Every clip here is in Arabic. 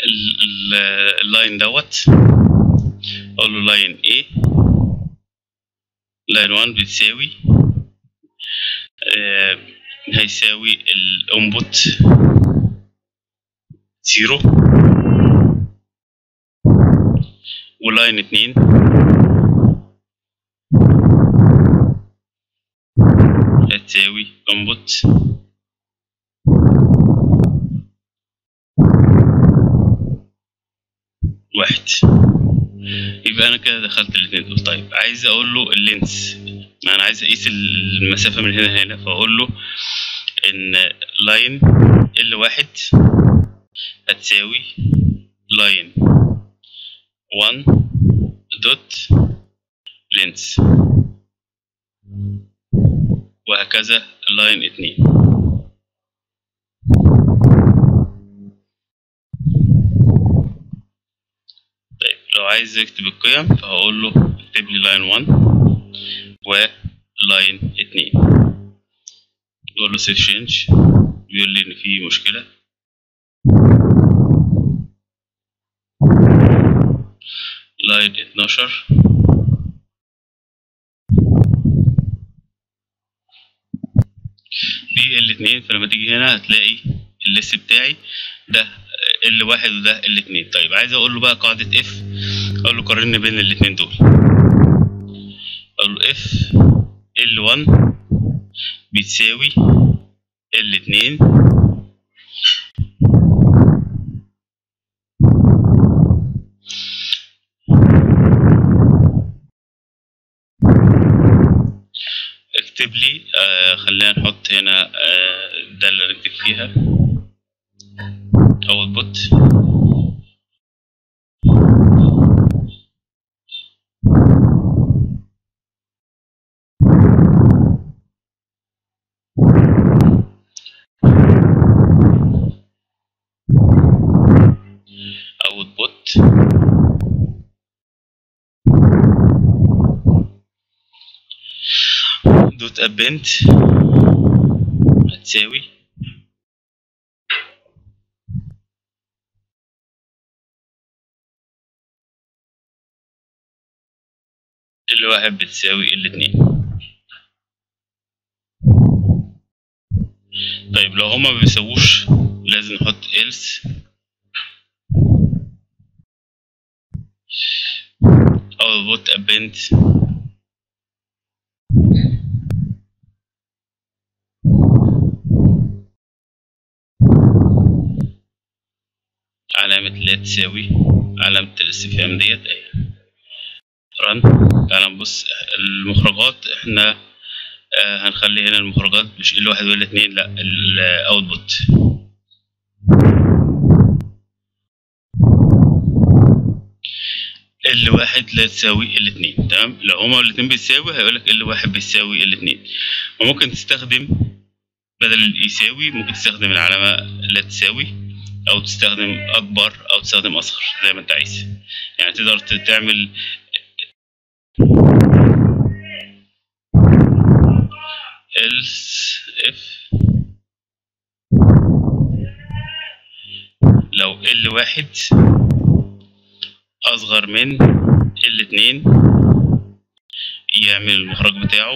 اللاين دوت، اقول له لاين A، لاين 1 بتساوي هيساوي الانبوت 0، ولاين 2 هتساوي انبوت 1. يبقى انا كده دخلت الاتنين دول. طيب عايز اقول له اللينس، انا عايز اقيس المسافه من هنا لهنا، فاقول له ان لاين L1 هتساوي لاين 1 دوت لينس، وهكذا لاين 2. طيب لو عايز اكتب القيم فهقول له اكتب لي لاين 1 ولاين 2، اقول له سيف تشينج، بيقول لي ان في مشكله. لاين 12 دي L2، فلما تيجي هنا هتلاقي الليست بتاعي ده L1 وده L2. طيب عايز اقول له بقى قاعدة اف، اقول له قارن بين الاتنين دول، اقول له اف L1 بتساوي L2 اكتب لي خلينا نحط هنا ده اللي نكتب فيها output دوت append هتساوي L1 بتساوي L2. طيب لو هما ما بيساووش لازم نحط else output append علامة لا تساوي علامة الاستفهام ديت اهي رن. تعالى نبص المخرجات، احنا هنخلي هنا المخرجات مش L1 ولا 2، لا الاوتبوت. L1 لا تساوي L2، تمام. لو هما الاتنين بيساوي هيقولك L1 بيساوي L2، وممكن تستخدم بدل يساوي ممكن تستخدم العلامة لا تساوي، أو تستخدم أكبر أو تستخدم أصغر زي ما أنت عايز. يعني تقدر تعمل else if لو L1 أصغر من L2 يعمل المخرج بتاعه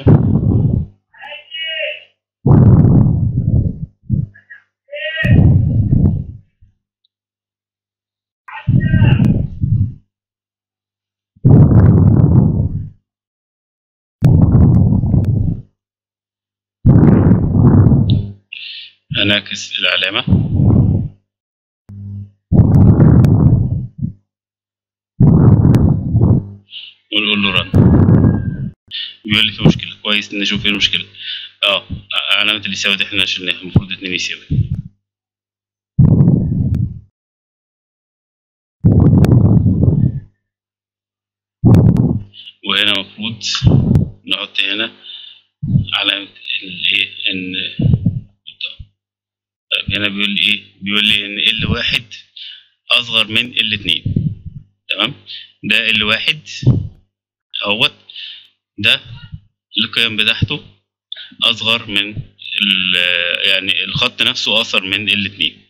هنعكس العلامة ونقول له رن. بيقول لي في مشكلة، كويس نشوف ايه المشكلة. علامة اللي يساوي دي احنا شلناها، المفروض 2 يساوي. وهنا المفروض نحط هنا علامة الايه ان طيب هنا بيقول لي ايه؟ بيقول لي ان L1 اصغر من L2، تمام. ده L1 اهوت، ده القيم بتاعته اصغر من يعني الخط نفسه اقصر من L2.